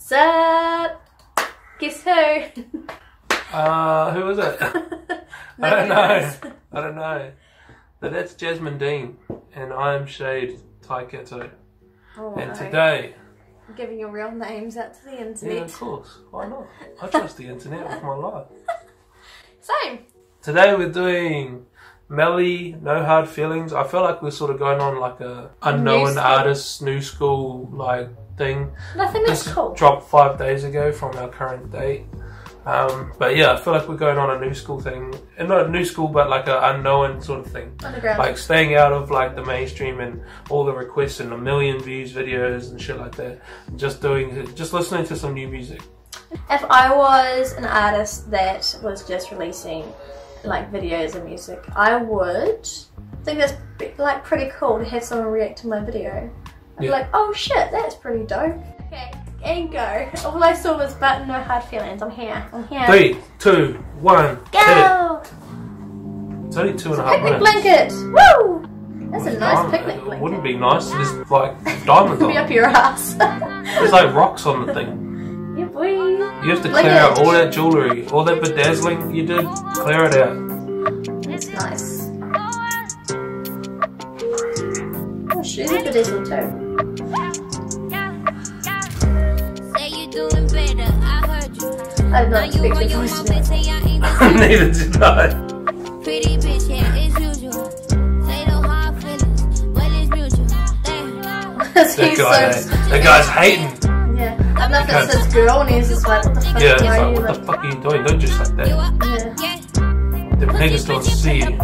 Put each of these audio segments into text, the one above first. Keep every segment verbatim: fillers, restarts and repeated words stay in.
What's up? Guess who? Uh, who is it? I don't know. I don't know. But that's Jasmine Dean, and I'm Shade Taiketo. Oh, and no. today... I'm giving your real names out to the internet. Yeah, of course. Why not? I trust the internet with my life. Same. Today we're doing MELII, No Hard Feelings. I feel like we're sort of going on like a unknown artist, new school like thing. I think that's this cool. Dropped five days ago from our current date. Um, but yeah, I feel like we're going on a new school thing. And not a new school, but like an unknown sort of thing. Underground. Like staying out of like the mainstream and all the requests and a million views videos and shit like that. Just doing, just listening to some new music. If I was an artist that was just releasing like videos and music, I would think that's like pretty cool to have someone react to my video. I'd Yeah. be like, oh shit, that's pretty dope. Okay, and go. All I saw was but no hard feelings. I'm here. I'm here. Three, two, one, go! hit it. It's only two and a half Picnic minutes. blanket! Woo! That's Well, a nice diamond- picnic It blanket. wouldn't be nice. There's like diamonds on Be up it. your ass. There's like rocks on the thing. Yeah, boy. You have to Like clear it. out all that jewellery, all that bedazzling you did. Clear it out. That's nice. Oh, she's a bedazzled too. I did not expect your voice to be like Neither did I. Pretty bitch, yeah, it's usual. Say no hard feelings, well it's mutual. that. That He's guy, so that guy's hating. yeah. I don't know if it's his girl and he's just like, what the fuck Yeah, it's are like, you? what the fuck are you doing? Don't just like that. Yeah. The niggas don't see you.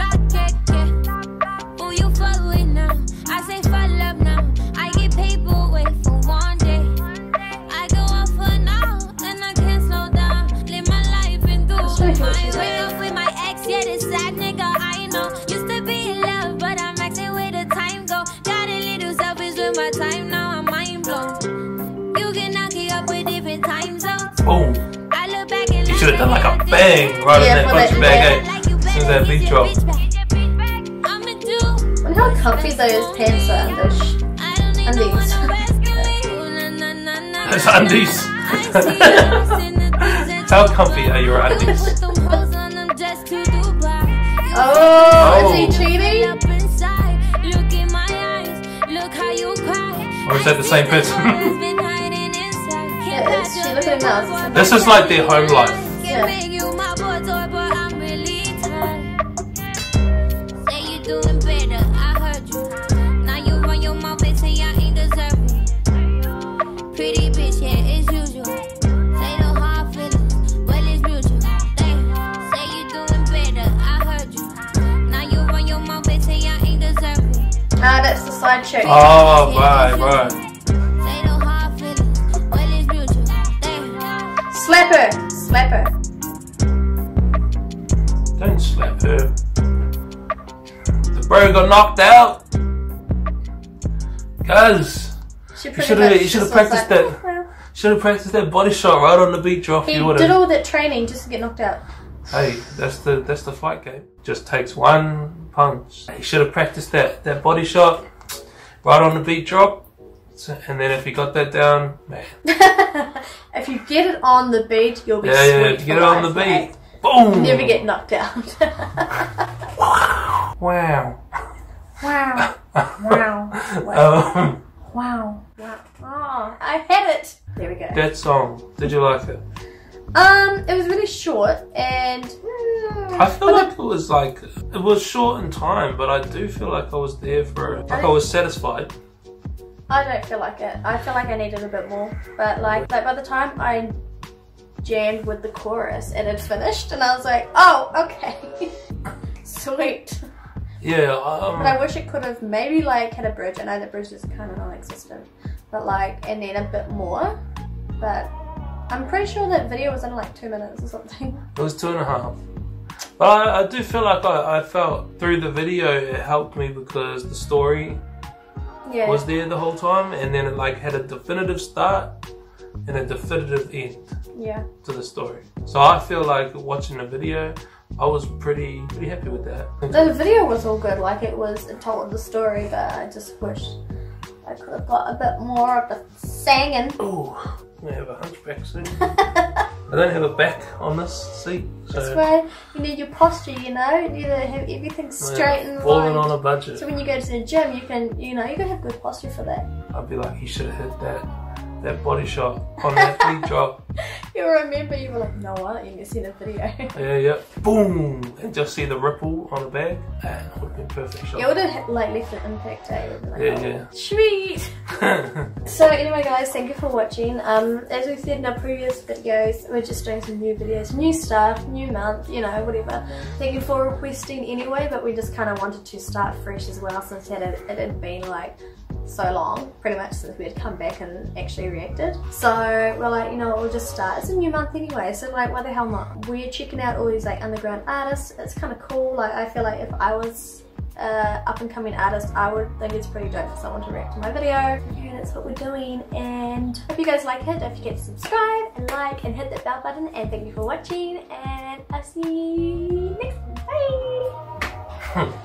Who you fuck with now? I say follow up now. I get paper wait for one day. I go off for now, and I can't slow down. Live my life and do Let's show you what my she's way like. up with my ex. Yeah, this sad nigga I know. Used to be in love, but I'm acting where the time go. Got a little selfish with my time now. I'm mind blown. You can knock it up with different time zones. Boom. I look back and You should have done like a bang right Yeah, on that for punch that- bag, yeah. eh? As soon as that beat drop. I wonder how comfy those pants are and those sh undies. Those undies. How comfy are your undies? Oh, is he cheating? Or is that the same person? Yeah, it's, she look at him now. It's the same. This is like their home life. Yeah. Pretty bitch, yeah, it's usual. Say no hard feelings, well it's mutual. Damn, say you doing better, I heard you. Now you run your mouth and say I ain't deserve it. Ah, that's the side show. Oh, right, right. Say no hard feelings, well it's mutual. Damn. Slap her. Slap her. Don't slap her. The bro got knocked out. Cuz. She You pretty should have much you should have just was practiced like, that. "Oh, well." Should have practiced that body shot right on the beat drop. He You would did have. all that training just to get knocked out. Hey, that's the that's the fight game. Just takes one punch. He should have practiced that that body shot right on the beat drop. So- And then if he got that down, man. If you get it on the beat, you'll be Yeah, sweet yeah. If you for get it on the life, beat, mate. boom. Never get knocked out. Wow. Wow. Wow. Wow. Um, Wow. Wow. Oh, I had it. There we go. that song. Did you like it? Um, it was really short and mm, I feel but like it was like it was short in time, but I do feel like I was there for it. Like I was satisfied. I don't feel like it. I feel like I needed a bit more. But like, like by the time I jammed with the chorus, it had finished, and I was like, oh, okay, sweet. Yeah. Um, But I wish it could have maybe like had a bridge. I know the bridge is kind of non-existent, but like, and then a bit more. But I'm pretty sure that video was only like two minutes or something. It was two and a half. But I, I do feel like I, I felt through the video it helped me because the story Yeah. was there the whole time, and then it like had a definitive start and a definitive end Yeah. to the story. So I feel like watching the video, I was pretty pretty happy with that. The video was all good, like it was, it told the story, but I just wish I could have got a bit more of the singing. Ooh, I have a hunchback seat. I don't have a back on this seat. So That's why you need your posture, you know? You need to have everything straight and falling lined. on a budget. So when you go to the gym, you can, you know, you can have good posture for that. I'd be like, he should have hit that that body shot on that feet drop. You'll remember, you were like, no what? You can see the video. Yeah, yeah. Boom! And just see the ripple on the bag. That would have been perfect shot. It would have like left an impact, eh? Like, Yeah, yeah. Sweet! So anyway guys, thank you for watching. Um, as we said in our previous videos, we're just doing some new videos, new stuff, new month, you know, whatever. Thank you for requesting anyway, but we just kind of wanted to start fresh as well since it had, it had been like so long, pretty much since we had come back and actually reacted. So we're like, you know, we'll just start. It's a new month anyway, so like, why the hell not? We're checking out all these like underground artists. It's kind of cool. Like, I feel like if I was uh, up and coming artist, I would think it's pretty dope for someone to react to my video. Yeah, that's what we're doing, and hope you guys like it. Don't forget to subscribe and like and hit that bell button, and thank you for watching, and I'll see you next time. Bye!